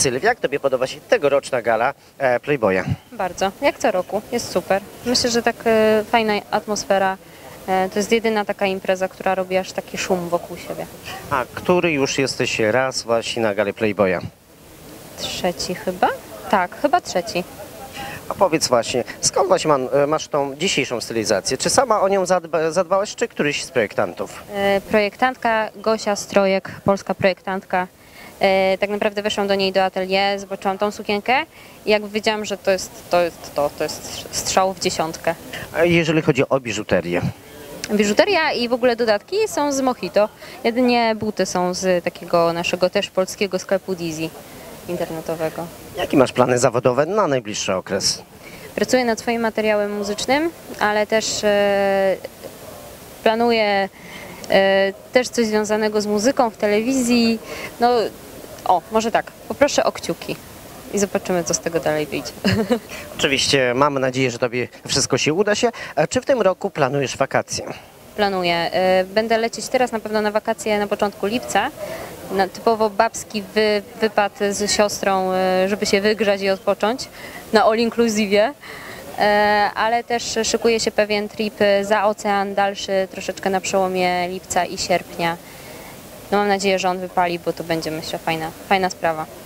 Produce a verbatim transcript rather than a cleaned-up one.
Sylwia, jak tobie podoba się tegoroczna gala e, Playboya? Bardzo, jak co roku, jest super. Myślę, że tak e, fajna atmosfera. E, to jest jedyna taka impreza, która robi aż taki szum wokół siebie. A który już jesteś raz właśnie na gali Playboya? Trzeci chyba? Tak, chyba trzeci. A powiedz właśnie, skąd właśnie man, e, masz tą dzisiejszą stylizację? Czy sama o nią zadba, zadbałaś, czy któryś z projektantów? E, projektantka Gosia Strojek, polska projektantka. E, tak naprawdę weszłam do niej do atelier, zobaczyłam tą sukienkę i jakby wiedziałam, że to jest to, jest to, to jest strzał w dziesiątkę. A jeżeli chodzi o biżuterię? Biżuteria i w ogóle dodatki są z Mojito. Jedynie buty są z takiego naszego też polskiego sklepu Dizzy internetowego. Jakie masz plany zawodowe na najbliższy okres? Pracuję nad swoim materiałem muzycznym, ale też e, planuję e, też coś związanego z muzyką w telewizji. No, o, może tak, poproszę o kciuki i zobaczymy, co z tego dalej wyjdzie. Oczywiście mamy nadzieję, że tobie wszystko się uda się. A czy w tym roku planujesz wakacje? Planuję. E, Będę lecieć teraz na pewno na wakacje na początku lipca. Na typowo babski wy, wypad z siostrą, e, żeby się wygrzać i odpocząć na all inclusive. E, Ale też szykuje się pewien trip za ocean dalszy, troszeczkę na przełomie lipca i sierpnia. No mam nadzieję, że on wypali, bo to będzie, myślę, fajna, fajna sprawa.